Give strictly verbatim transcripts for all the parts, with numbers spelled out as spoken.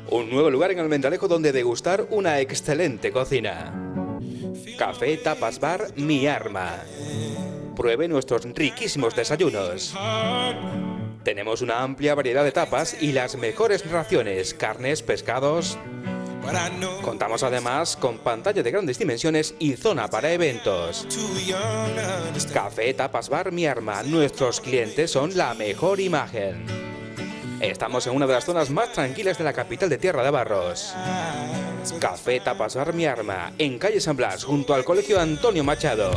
Un nuevo lugar en Almendralejo donde degustar una excelente cocina. Café Tapas Bar Mi Arma. Pruebe nuestros riquísimos desayunos. Tenemos una amplia variedad de tapas y las mejores raciones, carnes, pescados. Contamos además con pantalla de grandes dimensiones y zona para eventos. Café Tapas Bar Mi Arma. Nuestros clientes son la mejor imagen. Estamos en una de las zonas más tranquilas de la capital de Tierra de Barros. Café Tapas Bar Mi Arma, en calle San Blas, junto al Colegio Antonio Machado.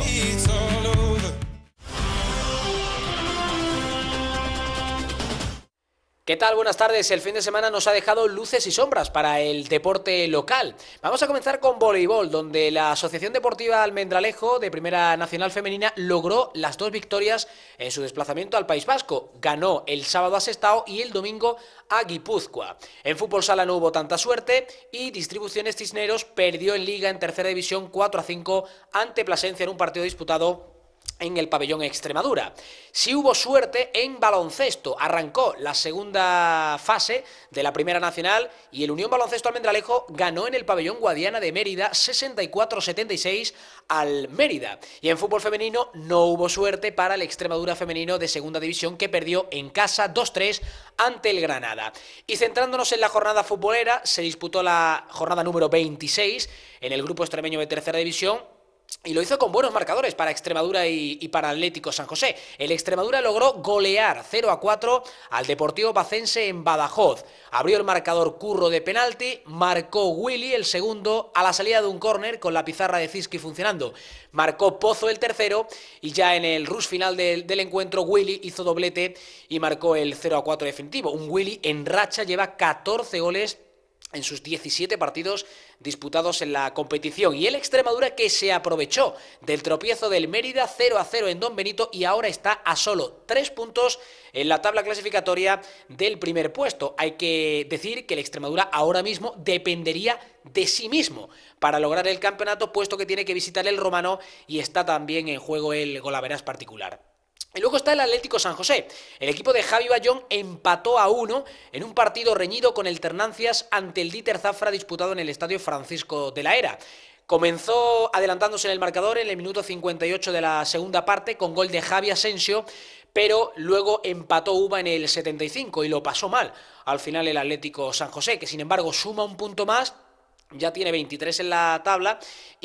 ¿Qué tal? Buenas tardes. El fin de semana nos ha dejado luces y sombras para el deporte local. Vamos a comenzar con voleibol, donde la Asociación Deportiva Almendralejo de Primera Nacional Femenina logró las dos victorias en su desplazamiento al País Vasco. Ganó el sábado a Sestao y el domingo a Guipúzcoa. En fútbol sala no hubo tanta suerte y Distribuciones Cisneros perdió en Liga en tercera división cuatro a cinco ante Plasencia en un partido disputado en el pabellón Extremadura. Sí hubo suerte en baloncesto. Arrancó la segunda fase de la Primera Nacional y el Unión Baloncesto Almendralejo ganó en el pabellón Guadiana de Mérida sesenta y cuatro a setenta y seis al Mérida. Y en fútbol femenino no hubo suerte para el Extremadura femenino de segunda división, que perdió en casa dos tres ante el Granada. Y centrándonos en la jornada futbolera, se disputó la jornada número veintiséis en el grupo extremeño de tercera división, y lo hizo con buenos marcadores para Extremadura y, y para Atlético San José. El Extremadura logró golear cero a cuatro al Deportivo Bacense en Badajoz. Abrió el marcador Curro de penalti, marcó Willy el segundo a la salida de un córner con la pizarra de Ziski funcionando. Marcó Pozo el tercero y ya en el rush final del, del encuentro Willy hizo doblete y marcó el cero a cuatro definitivo. Un Willy en racha, lleva catorce goles en sus diecisiete partidos disputados en la competición. Y el Extremadura, que se aprovechó del tropiezo del Mérida cero a cero en Don Benito y ahora está a solo tres puntos en la tabla clasificatoria del primer puesto. Hay que decir que el Extremadura ahora mismo dependería de sí mismo para lograr el campeonato, puesto que tiene que visitar el Romano y está también en juego el golaveras particular. Y luego está el Atlético San José. El equipo de Javi Bayón empató a uno en un partido reñido con el Ternancias ante el Dieter Zafra disputado en el Estadio Francisco de la Era. Comenzó adelantándose en el marcador en el minuto cincuenta y ocho de la segunda parte con gol de Javi Asensio, pero luego empató Uva en el setenta y cinco y lo pasó mal al final el Atlético San José, que sin embargo suma un punto más. Ya tiene veintitrés en la tabla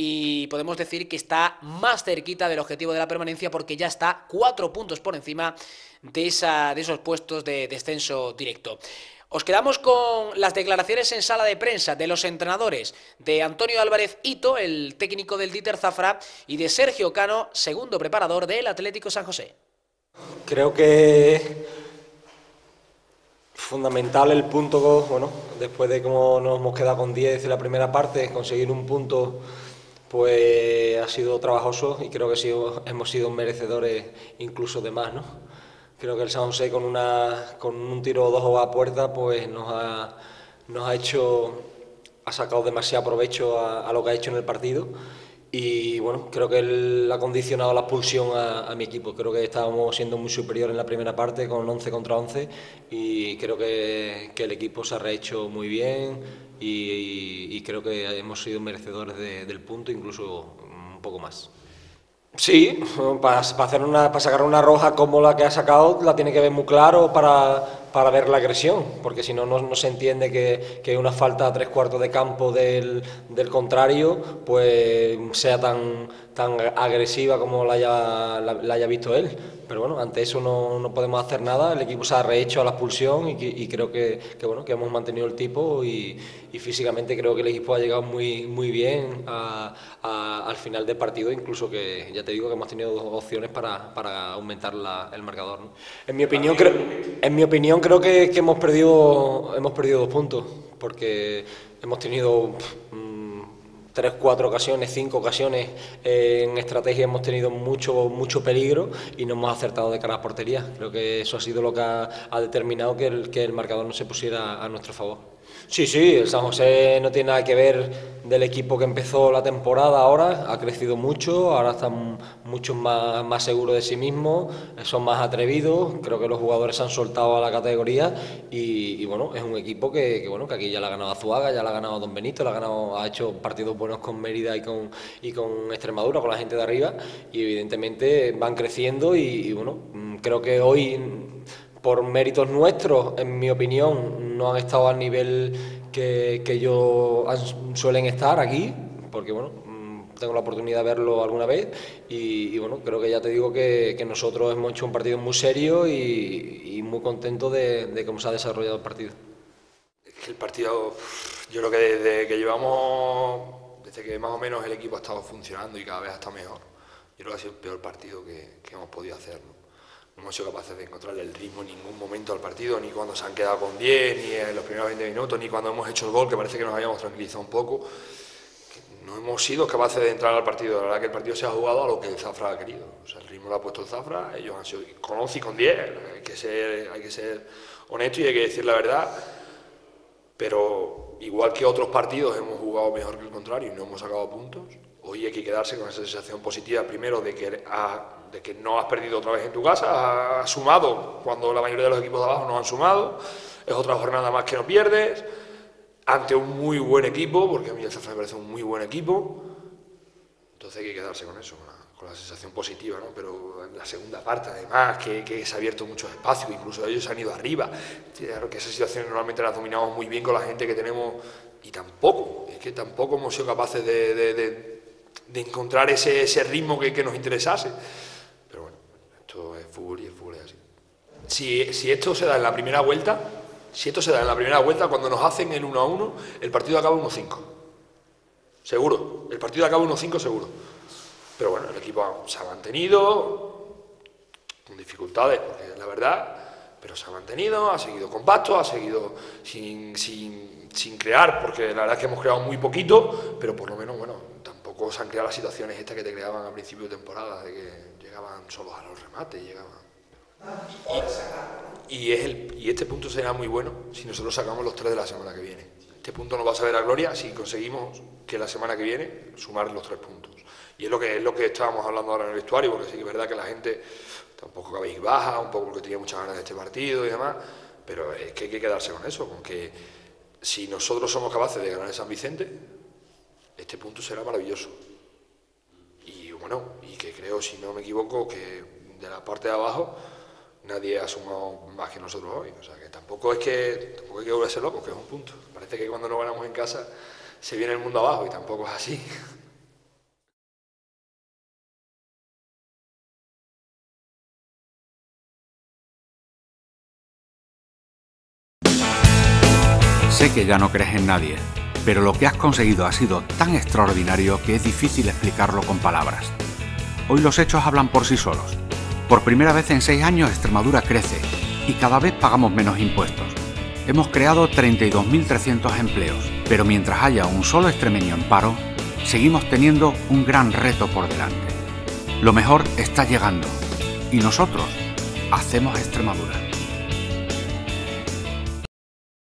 y podemos decir que está más cerquita del objetivo de la permanencia, porque ya está cuatro puntos por encima de, esa, de esos puestos de descenso directo. Os quedamos con las declaraciones en sala de prensa de los entrenadores de Antonio Álvarez Hito, el técnico del Dieter Zafra, y de Sergio Cano, segundo preparador del Atlético San José. Creo que fundamental el punto, bueno, después de cómo nos hemos quedado con diez en la primera parte, conseguir un punto pues ha sido trabajoso y creo que sido, hemos sido merecedores incluso de más, ¿no? Creo que el San José con, una, con un tiro o dos a puerta pues nos ha, nos ha hecho, ha sacado demasiado provecho a, a lo que ha hecho en el partido. Y bueno, creo que él ha condicionado la expulsión a, a mi equipo. Creo que estábamos siendo muy superior en la primera parte con once contra once y creo que, que el equipo se ha rehecho muy bien y, y, y creo que hemos sido merecedores de, del punto, incluso un poco más. Sí, para, para, hacer una, para sacar una roja como la que ha sacado la tiene que ver muy claro para, para ver la agresión, porque si no, no se entiende que, que una falta a tres cuartos de campo del, del contrario pues sea tan, tan agresiva como la haya, la, la haya visto él. Pero bueno, ante eso no, no podemos hacer nada, el equipo se ha rehecho a la expulsión y, y creo que, que, bueno, que hemos mantenido el tipo y, y físicamente creo que el equipo ha llegado muy, muy bien a, a, al final del partido, incluso que ya te digo que hemos tenido dos opciones para, para aumentar la, el marcador, ¿no? En mi opinión, creo, en mi opinión creo que, que hemos, perdido, hemos perdido dos puntos, porque hemos tenido tres, cuatro ocasiones, cinco ocasiones eh, en estrategia, hemos tenido mucho, mucho peligro y no hemos acertado de cara a portería. Creo que eso ha sido lo que ha, ha determinado que el, que el marcador no se pusiera a nuestro favor. Sí, sí, el San José no tiene nada que ver del equipo que empezó la temporada ahora, ha crecido mucho, ahora están mucho más, más seguros de sí mismos, son más atrevidos, creo que los jugadores se han soltado a la categoría y, y bueno, es un equipo que, que, bueno, que aquí ya la ha ganado Azuaga, ya la ha ganado Don Benito, la ha, ganado, ha hecho partidos buenos con Mérida y con, y con Extremadura, con la gente de arriba, y evidentemente van creciendo y, y bueno, creo que hoy, por méritos nuestros, en mi opinión, no han estado al nivel que, que ellos suelen estar aquí, porque bueno, tengo la oportunidad de verlo alguna vez y, y bueno, creo que ya te digo que, que nosotros hemos hecho un partido muy serio y, y muy contentos de, de cómo se ha desarrollado el partido. Es que el partido, yo creo que desde que llevamos, desde que más o menos el equipo ha estado funcionando y cada vez ha estado mejor, yo creo que ha sido el peor partido que, que hemos podido hacer, ¿no? No hemos sido capaces de encontrarle el ritmo en ningún momento al partido, ni cuando se han quedado con diez, ni en los primeros veinte minutos, ni cuando hemos hecho el gol, que parece que nos habíamos tranquilizado un poco. No hemos sido capaces de entrar al partido. La verdad que el partido se ha jugado a lo que el Zafra ha querido. O sea, el ritmo lo ha puesto el Zafra, ellos han sido con once y con diez. Hay que ser, hay que ser honesto y hay que decir la verdad. Pero igual que otros partidos hemos jugado mejor que el contrario y no hemos sacado puntos, hoy hay que quedarse con esa sensación positiva, primero de que, ha, de que no has perdido otra vez en tu casa, has sumado cuando la mayoría de los equipos de abajo no han sumado, es otra jornada más que no pierdes, ante un muy buen equipo, porque a mí el Zafra me parece un muy buen equipo, entonces hay que quedarse con eso, con la, con la sensación positiva, ¿no? Pero en la segunda parte, además, que, que se ha abierto muchos espacios, incluso ellos se han ido arriba, claro que esas situaciones normalmente las dominamos muy bien con la gente que tenemos, y tampoco, es que tampoco hemos sido capaces de, de, de, de encontrar ese, ese ritmo que, que nos interesase, pero bueno, esto es fútbol y el fútbol es así. Si, si esto se da en la primera vuelta, si esto se da en la primera vuelta, cuando nos hacen el uno a uno, el partido acaba uno cinco. Seguro, el partido acaba uno cinco seguro. Pero bueno, el equipo se ha mantenido, con dificultades, porque la verdad, pero se ha mantenido, ha seguido compacto, ha seguido sin, sin, sin crear, porque la verdad es que hemos creado muy poquito, pero por lo menos, bueno, tampoco se han creado las situaciones estas que te creaban a principio de temporada, de que llegaban solos a los remates, llegaban... Y, y, es el, y este punto será muy bueno si nosotros sacamos los tres de la semana que viene. Este punto nos va a saber a gloria si conseguimos que la semana que viene sumar los tres puntos. Y es lo que es lo que estábamos hablando ahora en el vestuario, porque sí que es verdad que la gente tampoco cabéis baja, un poco porque tenía muchas ganas de este partido y demás, pero es que hay que quedarse con eso, con que si nosotros somos capaces de ganar en San Vicente, este punto será maravilloso. Y bueno, y que creo, si no me equivoco, que de la parte de abajo nadie ha sumado más que nosotros hoy, o sea que tampoco es que tampoco hay que volverse locos, que es un punto. Parece que cuando no ganamos en casa se viene el mundo abajo y tampoco es así. Sé que ya no crees en nadie, pero lo que has conseguido ha sido tan extraordinario que es difícil explicarlo con palabras. Hoy los hechos hablan por sí solos. Por primera vez en seis años Extremadura crece y cada vez pagamos menos impuestos. Hemos creado treinta y dos mil trescientos empleos, pero mientras haya un solo extremeño en paro, seguimos teniendo un gran reto por delante. Lo mejor está llegando y nosotros hacemos Extremadura.